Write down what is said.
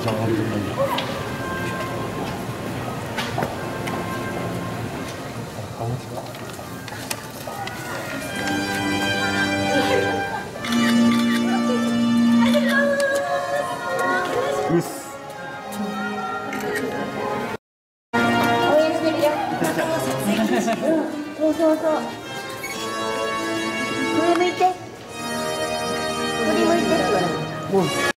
じゃあ、あれじゃないよ。あ、違う。うっす。 応援してるよ。そうそうそう。上向いて。振り向いてって言われる。